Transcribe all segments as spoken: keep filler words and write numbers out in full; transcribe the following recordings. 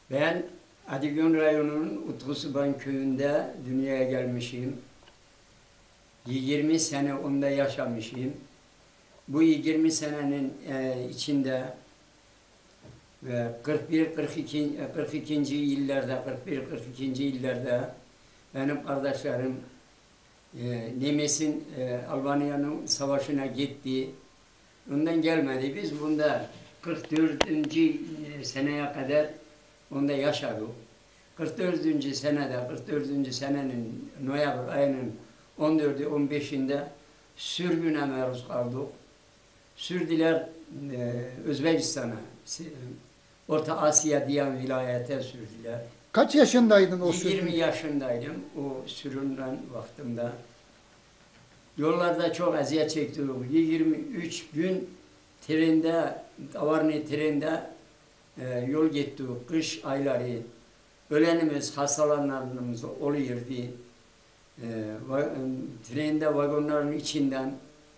Ben Adıgün Rayonunun Utkusuban köyünde dünyaya gelmişim. yirmi sene onda yaşamışım. Bu yirmi senenin e, içinde ve kırk bir kırk iki kırk ikinci yıllarda kırk bir kırk ikinci yıllarda benim kardeşlerim e, Nemes'in e, Albanya'nın savaşına gitti. Ondan gelmedi. Biz bunda kırk dördüncü seneye kadar onda yaşadık. kırk dördüncü senede, kırk dördüncü senenin Noyabr ayının on dördü on beşinde sürgüne maruz kaldık. Sürdüler e, Özbekistan'a, Orta Asya diyen vilayete sürdüler. Kaç yaşındaydın o sürgün? yirmi yaşındaydım o sürünen vaktimde. Yollarda çok eziyet çektik. yirmi üç gün trende, Davarni trende e, yol gittik. Kış ayları. Ölenimiz, hastalananımız oluyordu. E, va, trende vagonların içinden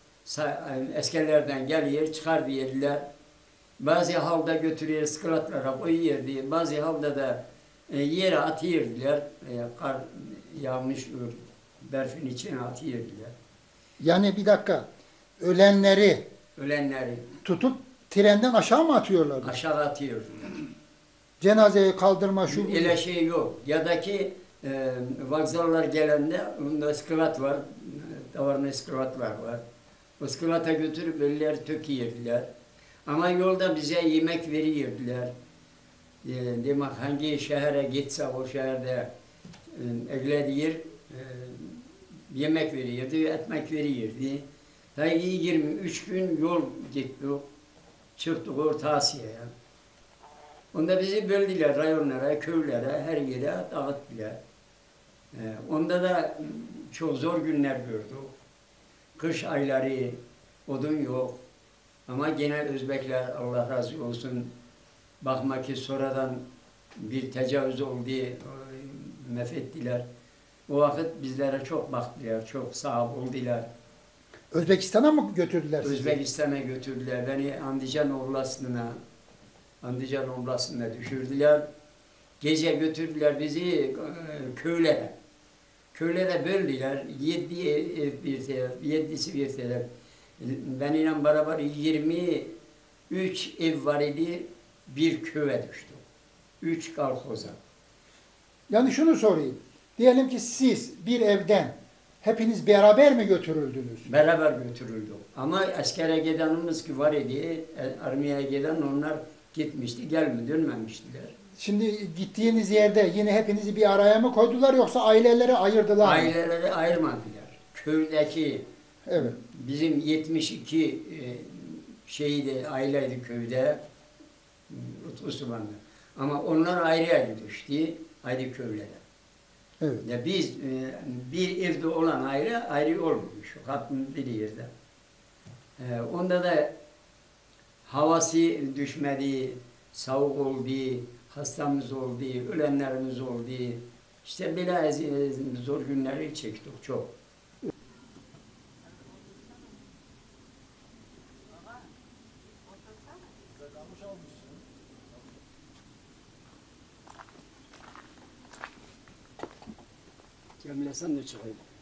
askerlerden geliyor, çıkar diyorlar. Bazı halda götürüyor, sıkılatlara koyuyordu. Bazı halda da e, yere atıyordular. E, kar yağmış, berfin içine atıyordular. Yani bir dakika, ölenleri Ölenleri tutup trenden aşağı mı atıyorlardı? aşağı atıyordular. Cenazeyi kaldırma şu bu. Öyle şey yok. Ya da ki e, vokzallar gelende onda sıkılat var. Davarında sıkılatlar var. O sıkılata götürüp ölüler töküyordular. Ama yolda bize yemek veriyordular. E, demek hangi şehre gitse o şehirde e, eglediyor, e, yemek veriyordu, ekmek veriyordu. Tabii yirmi üç gün yol gittik. Çıktık Orta Asya'ya. Onda bizi böldüler rayonlara, köylere, her yere dağıttılar. Ee, onda da çok zor günler gördük. Kış ayları, odun yok. Ama gene Özbekler, Allah razı olsun, bakma ki sonradan bir tecavüz oldu, mefettiler. O vakit bizlere çok baktılar, çok sahip oldular. Özbekistan'a mı götürdüler sizi? Özbekistan'a götürdüler, beni Andijan Oblastı'na, Andijan Oblastı'na düşürdüler. Gece götürdüler bizi e, köylere. Köylere böldüler. Yedi ev bir taraf, yedisi bir taraf. Benimle beraber yirmi üç ev var idi, bir köye düştü. Üç kalkoza. Yani şunu sorayım. Diyelim ki siz bir evden hepiniz beraber mi götürüldünüz? Beraber götürüldü. Ama askere gidenimiz ki var idi, armaya giden onlar gitmişti, gelme dönmemiştiler. Şimdi gittiğiniz yerde yine hepinizi bir araya mı koydular yoksa aileleri ayırdılar mı? Aileleri ayırmadılar. Köydeki Evet. bizim yetmiş iki e, şeydi, aileydi köyde, Utkusuban'da. Ama onlar ayrı ayrı düştü, ayrı köylere. Evet. Ya biz e, bir evde olan aile ayrı olmuş, hattın bir yerde. E, onda da havası düşmedi, soğuk oldu, hastamız oldu, ölenlerimiz oldu. İşte böyle zor günleri çektik çok. Cemile sen de çıkayım.